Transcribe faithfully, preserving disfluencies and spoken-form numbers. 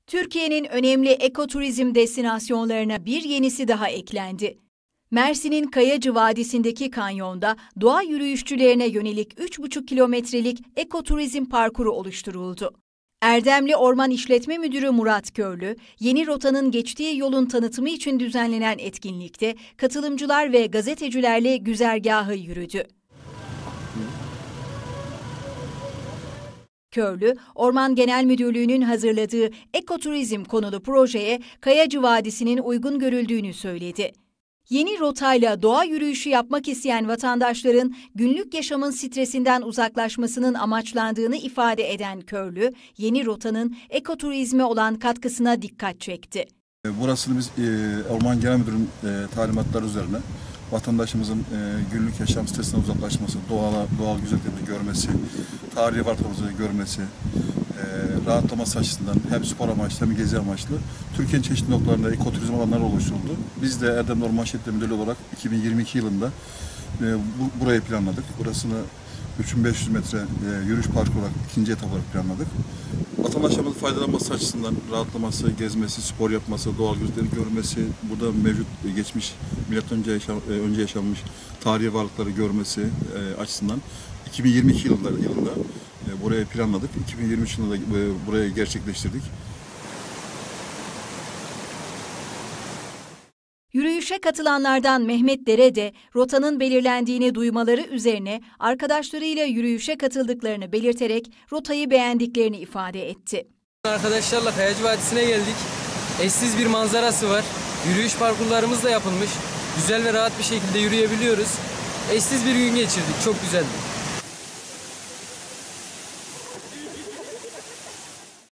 Türkiye'nin önemli ekoturizm destinasyonlarına bir yenisi daha eklendi. Mersin'in Kayacı Vadisi'ndeki kanyonda doğa yürüyüşçülerine yönelik üç buçuk kilometrelik ekoturizm parkuru oluşturuldu. Erdemli Orman İşletme Müdürü Murat Körlü, yeni rotanın geçtiği yolun tanıtımı için düzenlenen etkinlikte katılımcılar ve gazetecilerle güzergahı yürüdü. Körlü, Orman Genel Müdürlüğü'nün hazırladığı ekoturizm konulu projeye Kayacı Vadisi'nin uygun görüldüğünü söyledi. Yeni rotayla doğa yürüyüşü yapmak isteyen vatandaşların günlük yaşamın stresinden uzaklaşmasının amaçlandığını ifade eden Körlü, yeni rotanın ekoturizme olan katkısına dikkat çekti. Burasını biz Orman Genel Müdürlüğü'nün talimatları üzerine vatandaşımızın günlük yaşam stresinden uzaklaşması, doğal, doğal güzellikleri görmesi, tarihi varlıklarımızı görmesi, rahatlaması açısından hem spor amaçlı hem gezi amaçlı Türkiye'nin çeşitli noktalarında ekoturizm alanları oluşturuldu. Biz de Erdemli Orman İşletme Müdürlüğü olarak iki bin yirmi iki yılında bu, burayı planladık. Burasını üç bin beş yüz metre yürüyüş parkı olarak ikinci etap olarak planladık. Vatandaşlarımızın faydalanması açısından rahatlaması, gezmesi, spor yapması, doğal güzellikleri görmesi, burada mevcut geçmiş milattan önce, yaşam, önce yaşanmış tarihi varlıkları görmesi açısından iki bin yirmi iki yılında, yılında burayı planladık. iki bin yirmi üç yılında burayı gerçekleştirdik. Yürüyüşe katılanlardan Mehmet Dere de rotanın belirlendiğini duymaları üzerine arkadaşlarıyla yürüyüşe katıldıklarını belirterek rotayı beğendiklerini ifade etti. Arkadaşlarla Kayacı Vadisi'ne geldik. Eşsiz bir manzarası var. Yürüyüş parkurlarımız da yapılmış. Güzel ve rahat bir şekilde yürüyebiliyoruz. Eşsiz bir gün geçirdik. Çok güzeldi.